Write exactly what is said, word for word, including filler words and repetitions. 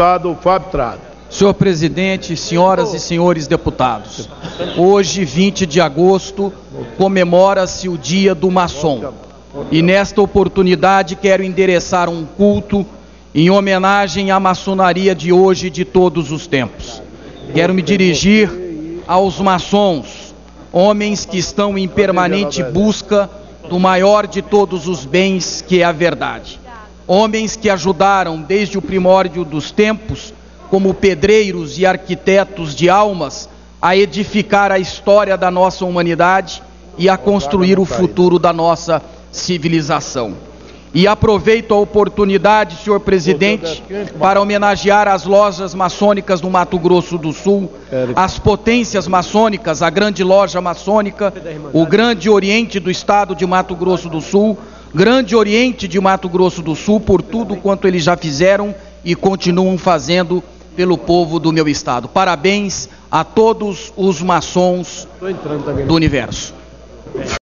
Deputado Fábio Trado. Senhor presidente, senhoras e senhores deputados, hoje, vinte de agosto, comemora-se o Dia do Maçom. E nesta oportunidade quero endereçar um culto em homenagem à maçonaria de hoje e de todos os tempos. Quero me dirigir aos maçons, homens que estão em permanente busca do maior de todos os bens, que é a verdade. Homens que ajudaram desde o primórdio dos tempos, como pedreiros e arquitetos de almas, a edificar a história da nossa humanidade e a construir o futuro da nossa civilização. E aproveito a oportunidade, senhor presidente, para homenagear as lojas maçônicas do Mato Grosso do Sul, as potências maçônicas, a grande loja maçônica, o Grande Oriente do estado de Mato Grosso do Sul, Grande Oriente de Mato Grosso do Sul, por tudo quanto eles já fizeram e continuam fazendo pelo povo do meu estado. Parabéns a todos os maçons do universo.